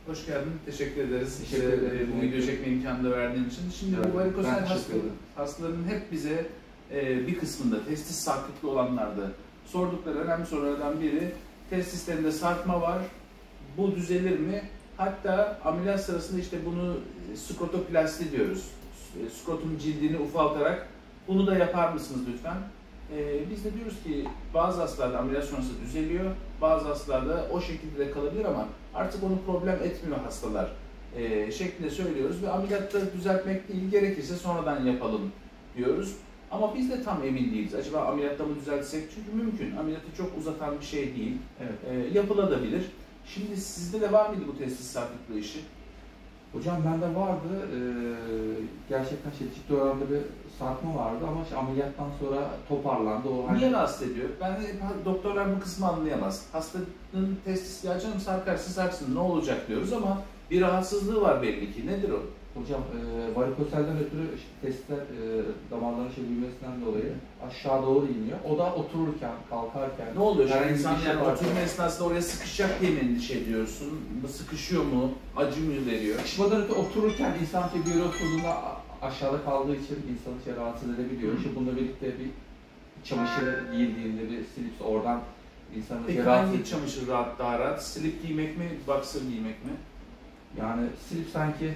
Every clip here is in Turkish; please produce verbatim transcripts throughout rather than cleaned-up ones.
Hoş geldin. Teşekkür ederiz. Teşekkür İşte, ederim. bu video çekme imkanı da verdiğin için. Şimdi Evet, bu varikosel hastalığı, hastaların hep bize e, bir kısmında testis sarkıklı olanlarda sordukları önemli sorulardan biri testislerinde sarkma var. Bu düzelir mi? Hatta ameliyat sırasında işte bunu skrotoplasti diyoruz. Skrotum cildini ufaltarak bunu da yapar mısınız lütfen? Ee, biz de diyoruz ki bazı hastalarda ameliyat sonrası düzeliyor, bazı hastalarda o şekilde de kalabilir ama artık onu problem etmiyor hastalar ee, şeklinde söylüyoruz ve ameliyatta düzeltmek değil, gerekirse sonradan yapalım diyoruz. Ama biz de tam emin değiliz. Acaba ameliyatta mı düzeltsek? Çünkü mümkün. Ameliyatı çok uzatan bir şey değil. Evet. Ee, yapılabilir. Şimdi sizde de var mıydı bu testis sarkıklığı işi? Hocam bende vardı. Ee, gerçekten şey, ciddi oranda bir sarkma vardı ama işte ameliyattan sonra toparlandı. O Niye rahatsız ediyor? Ben de, doktorlar bu kısmı anlayamaz. Hastanın testis ya canım sarkarsa sarksın ne olacak diyoruz ama bir rahatsızlığı var belli ki. Nedir o? Hocam e, varikoselden ötürü işte testisler e, damarların şey büyümesinden dolayı aşağı doğru iniyor. O da otururken, kalkarken. Ne oluyor? herhangi Şimdi bir insan şey yani varsa- oturma esnasında oraya sıkışacak diye mi endişe ediyorsun? Bu sıkışıyor mu? Acı mı veriyor? Sıkışmadan öte otururken insan şey bir yere oturduğunda a- aşağıda kaldığı için insanı şey rahatsız edebiliyor. Hı. İşte bununla birlikte bir çamaşır giyildiğinde bir silips oradan insanı Peki şey rahatsız hangi ediyor. çamaşır rahat daha rahat? Slip giymek mi, boxer giymek mi? Yani silip sanki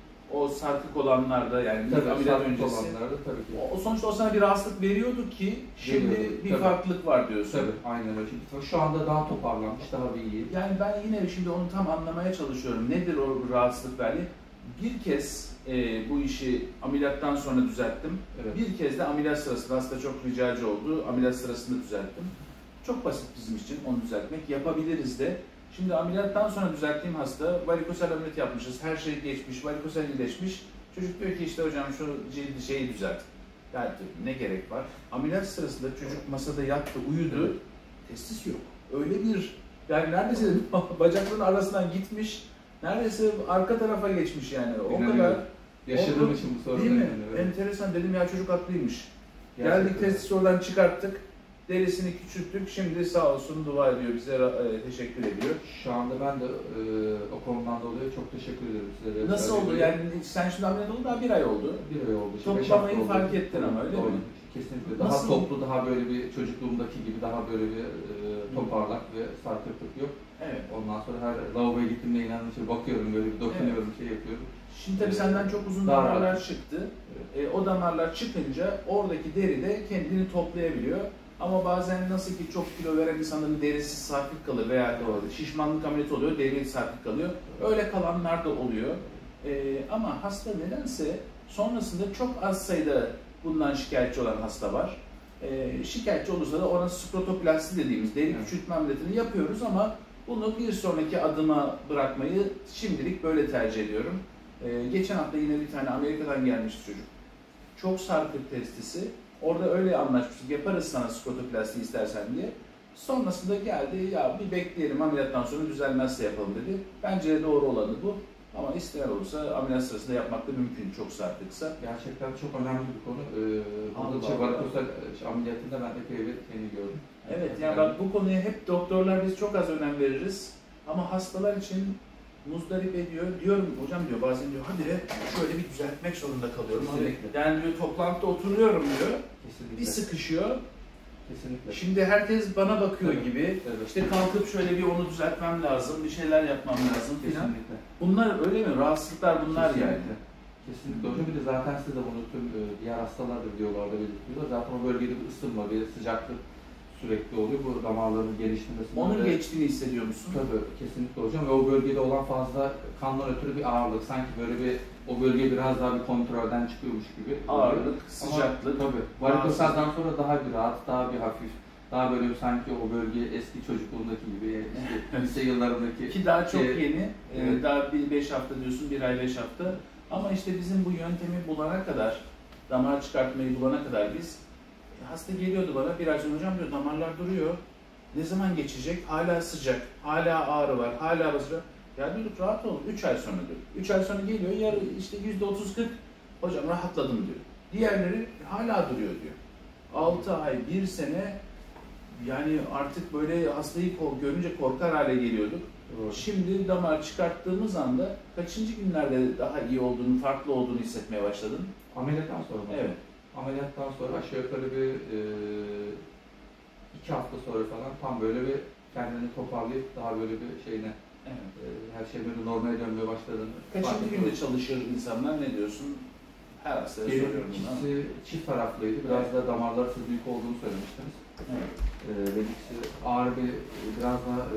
O sarkık olanlarda yani ilk tabii ameliyat sarkık öncesi. olanlarda tabii ki. O, o sonuçta o sana bir rahatsızlık veriyordu ki şimdi Veriyordu, bir tabii. farklılık var diyorsun. Tabii aynen öyle. Şimdi şu anda daha toparlanmış, daha bir iyi. Yani ben yine şimdi onu tam anlamaya çalışıyorum. Nedir o rahatsızlık verdiği? Bir kez e, bu işi ameliyattan sonra düzelttim. Evet. Bir kez de ameliyat sırasında hasta çok ricacı oldu. Ameliyat sırasında düzelttim. Çok basit bizim için onu düzeltmek. Yapabiliriz de. Şimdi ameliyattan sonra düzelttiğim hasta varikosel ameliyat yapmışız. Her şey geçmiş, varikosel iyileşmiş. Çocuk diyor ki işte hocam şu cildi şeyi düzelt. Yani ne gerek var? Ameliyat sırasında çocuk masada yattı, uyudu. Evet. Testis yok. Öyle bir yani neredeyse bacakların arasından gitmiş. Neredeyse arka tarafa geçmiş yani. O İnanıyorum. kadar. Yaşadığım o- için bu sorunu Değil mi? inanıyorum. Enteresan dedim ya çocuk haklıymış. Gerçekten. Geldik testis oradan çıkarttık. Derisini küçülttük. Şimdi sağ olsun dua ediyor bize e, teşekkür ediyor. Şu anda ben de e, o konudan dolayı çok teşekkür ederim size. de. Nasıl oldu? Yani sen şimdi ameliyat oldu daha bir ay oldu. Bir ay oldu. Toplamayı beş hafta oldu. fark ettin ama, öyle Doğru. mi? Kesinlikle. Daha Nasıl? toplu, daha böyle bir çocukluğumdaki gibi daha böyle bir e, toparlak ve sarkıklık yok. Evet. Ondan sonra her lavaboya gittiğimde inanın şey bakıyorum, böyle bir dokunuyorum, şey yapıyorum. Şimdi tabii senden çok uzun Daha damarlar rahat. çıktı. E, o damarlar çıkınca oradaki deri de kendini toplayabiliyor. Ama bazen nasıl ki çok kilo veren insanların derisi sarkık kalır veya Doğru. şişmanlık ameliyatı oluyor, deri sarkık kalıyor. Öyle kalanlar da oluyor. E, ama hasta nedense sonrasında çok az sayıda bundan şikayetçi olan hasta var. E, şikayetçi olursa da ona skrotoplasti dediğimiz deri Evet. küçültme ameliyatını yapıyoruz ama bunu bir sonraki adıma bırakmayı şimdilik böyle tercih ediyorum. Ee, geçen hafta yine bir tane Amerika'dan gelmişti çocuk. Çok sarkık testisi. Orada öyle anlaşmıştık. Yaparız sana skotoplasti istersen diye. Sonrasında geldi. Ya bir bekleyelim ameliyattan sonra düzelmezse yapalım dedi. Bence doğru olanı bu. Ama isteyen olursa ameliyat sırasında yapmak da mümkün çok sarkıksa. Gerçekten çok önemli bir konu. Ee, Allah burada şey, Allah. varikosel şey, ameliyatında ben epey bir yeni gördüm. Evet yani bak bu konuya hep doktorlar biz çok az önem veririz. Ama hastalar için muzdarip ediyor. Diyorum hocam diyor bazen diyor hadi şöyle bir düzeltmek zorunda kalıyorum. Kesinlikle. Yani diyor toplantıda oturuyorum diyor. Kesinlikle. Bir sıkışıyor. Kesinlikle. Şimdi herkes bana bakıyor Evet. gibi. Evet. İşte kalkıp şöyle bir onu düzeltmem lazım, bir şeyler yapmam lazım filan. Kesinlikle. Bunlar öyle mi? Rahatsızlıklar bunlar yani. Kesinlikle. Kesinlikle hocam. Bir de zaten siz de bunu tüm e, diğer hastalar da videolarda belirtiyorlar. Zaten o bölgede bir ısınma, bir sıcaklık sürekli oluyor. Bu damarların geliştirmesinde. Onun de- geçtiğini hissediyor musun? Tabii kesinlikle hocam. Ve o bölgede olan fazla kandan ötürü bir ağırlık. Sanki böyle bir o bölge biraz daha bir kontrolden çıkıyormuş gibi. Ağırlık, Ama sıcaklık. tabii. Varikoselden sonra daha bir rahat, daha bir hafif. Daha böyle bir sanki o bölge eski çocukluğundaki gibi, işte lise yıllarındaki. Ki daha çok Şey, yeni. evet. Ee, daha bir beş hafta diyorsun, bir ay beş hafta. Ama işte bizim bu yöntemi bulana kadar, damar çıkartmayı bulana kadar biz hasta geliyordu bana bir ay sonra hocam diyor damarlar duruyor. Ne zaman geçecek? Hala sıcak, hala ağrı var, hala basıyor. Ya diyorduk rahat olun. üç ay sonra diyor. üç ay sonra geliyor, yarı işte yüzde otuz kırk hocam rahatladım diyor. Diğerleri hala duruyor diyor. altı ay, bir sene yani artık böyle hastayı görünce korkar hale geliyorduk. Doğru. Şimdi damar çıkarttığımız anda kaçıncı günlerde daha iyi olduğunu, farklı olduğunu hissetmeye başladın? Ameliyattan sonra mı? Evet. Ameliyattan sonra aşağı yukarı bir e, iki hafta sonra falan tam böyle bir kendini toparlayıp daha böyle bir şeyine Evet. e, her şey böyle normale dönmeye başladığını. Kaçıncı günde çalışır insanlar, ne diyorsun? Her hastaya Benim soruyorum bunu ama. ikisi çift taraflıydı. Biraz Evet. da damarlar siz büyük olduğunu söylemiştiniz. Evet. E, benimkisi ağır bir, biraz da e,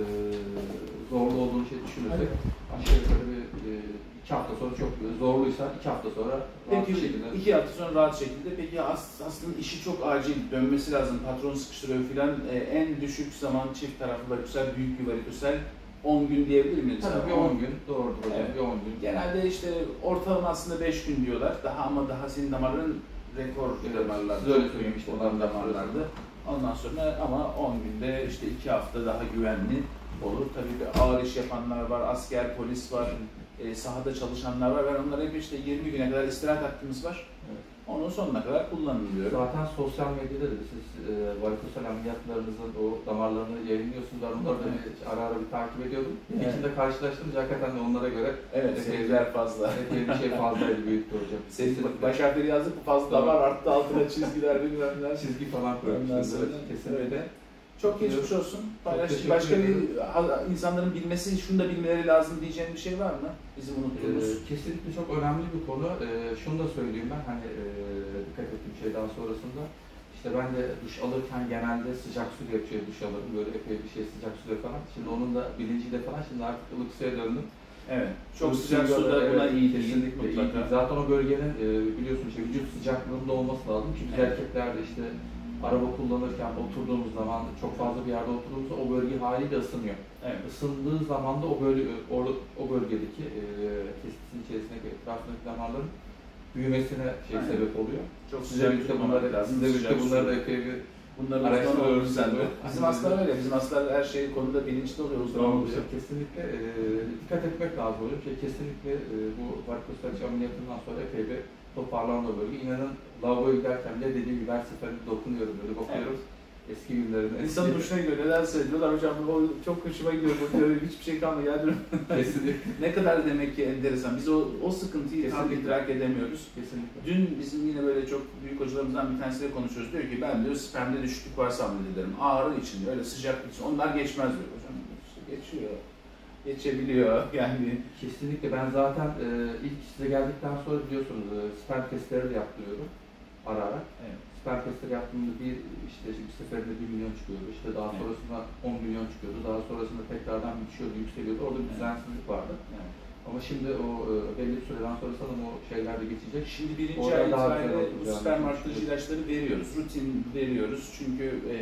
zorlu olduğunu şey düşünürsek aşağı yukarı bir e, iki hafta sonra çok zorluysa iki hafta sonra rahat bir Peki şekilde. iki hafta sonra rahat şekilde. Peki hast- hastanın işi çok acil, dönmesi lazım, patron sıkıştırıyor filan. E, en düşük zaman çift taraflı varikosel, büyük bir varikosel on gün diyebilir miyiz? Tabii bir on gün, doğrudur hocam, Evet. bir on gün. Genelde işte ortalama aslında beş gün diyorlar. Daha ama daha senin damarların rekor Evet, damarlar, siz öyle çok söyleyin büyük işte, olan ondan damarlardı. Ondan sonra ama on günde işte iki hafta daha güvenli olur. Tabii ki ağır iş yapanlar var, asker, polis var, e, sahada çalışanlar var. Ben onlara hep işte yirmi güne kadar istirahat hakkımız var. Evet. Onun sonuna kadar kullanın diyorum. Zaten sosyal medyada da siz e, varikosel ameliyatlarınızın o damarlarını yayınlıyorsunuz. Ben onları da bir, ara ara bir takip ediyordum. Evet. İçinde karşılaştırınca hakikaten de onlara göre Evet, epey- seyirciler fazla. epey bir şey fazlaydı, büyüktü hocam. Senin Kesinlikle. baş harfleri yazdık mı fazla damar arttı, altına çizgiler bilmem neler. Çizgi falan Ondan koymuşsunuz. sonra Evet, kesinlikle. Çok geçmiş olsun. Paylaştık. teşekkür Başka bir ederim. ha- insanların bilmesi, şunu da bilmeleri lazım diyeceğin bir şey var mı? Bizim unuttuğumuz. Ee, kesinlikle çok önemli bir konu. Ee, şunu da söyleyeyim ben, hani e, dikkat ettiğim şey daha sonrasında. İşte ben de duş alırken genelde sıcak su yapıyor duş alırım. Böyle epey bir şey sıcak suda falan. Şimdi onun da bilinciyle falan şimdi artık ılık suya döndüm. Evet. Çok Ilık sıcak suya suda da, buna evet, iyi değil. kesinlikle iyi Mutlaka. değil. Zaten o bölgenin e, biliyorsun işte vücut sıcaklığında olması lazım. Çünkü biz Evet. erkeklerde işte araba kullanırken oturduğumuz zaman çok fazla bir yerde oturduğumuzda o bölge haliyle ısınıyor. Evet. Isındığı zaman da o bölge, o, o bölgedeki e, testisin içerisindeki etrafındaki damarların büyümesine şey Aynen. sebep oluyor. Çok Size sıcak birlikte tutmamak bunları, lazım. size birlikte Sıcak bunları da su. epey bir Bunları araştırıyoruz. uzman oluruz sen de. Bizim Aynen. hastalar öyle. Bizim hastalar her şey konuda bilinçli oluyor, uzman Tamam, oluyor. kesinlikle e, dikkat etmek lazım oluyor. Şey, kesinlikle e, bu varikosel ameliyatından sonra epey bir toparlanma bölge. İnanın lavaboya giderken bile dediğim gibi her seferinde dokunuyorum, böyle bakıyoruz. Eski günlerine. İnsanın hoşuna gidiyor. Neden söylüyorlar hocam? O çok hoşuma gidiyor. Bakıyorum hiçbir şey kalmıyor. Yani Kesinlikle. ne kadar demek ki enteresan. Biz o, o sıkıntıyı tam Kesinlikle. idrak edemiyoruz. Kesinlikle. Dün bizim yine böyle çok büyük hocalarımızdan bir tanesiyle konuşuyoruz. Diyor ki ben diyor spermde düşüklük varsa ameliyat ederim. Ağrı için diyor, öyle sıcaklık için. Onlar geçmez diyor hocam. İşte geçiyor. Geçebiliyor yani. Kesinlikle. Ben zaten e, ilk size geldikten sonra biliyorsunuz e, sperm testleri de yaptırıyorum ara ara. Evet. Sperm testleri yaptığımda bir işte bir seferinde bir milyon çıkıyordu. İşte daha Evet. sonrasında on milyon çıkıyordu. Daha sonrasında tekrardan bir düşüyordu, yükseliyordu. Orada bir Evet. düzensizlik vardı. Evet. Ama şimdi o e, belli bir süreden sonra sanırım o şeyler de geçecek. Şimdi birinci Orada ay daha itibariyle güzel bu olacağını sperm düşünüyorum. arttırıcı ilaçları veriyoruz. Rutin veriyoruz. Çünkü e,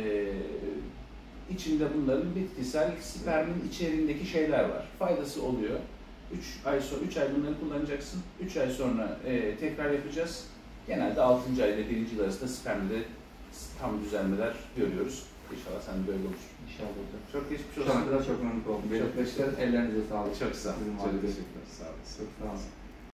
içinde bunların bitkisel spermin içeriğindeki şeyler var. Faydası oluyor. üç ay sonra üç ay bunları kullanacaksın. üç ay sonra e, tekrar yapacağız. Genelde altıncı ay ile birinci yıl arasında spermde tam düzelmeler görüyoruz. İnşallah sen de böyle olur. İnşallah hocam. Çok geçmiş Şu olsun. ana kadar çok memnun oldum. Çok Benim teşekkür ederim. ellerinize sağlık. Çok sağ ol. Sizin Çok muhabbetiniz. teşekkürler. Sağ olasın. Çok sağ olun.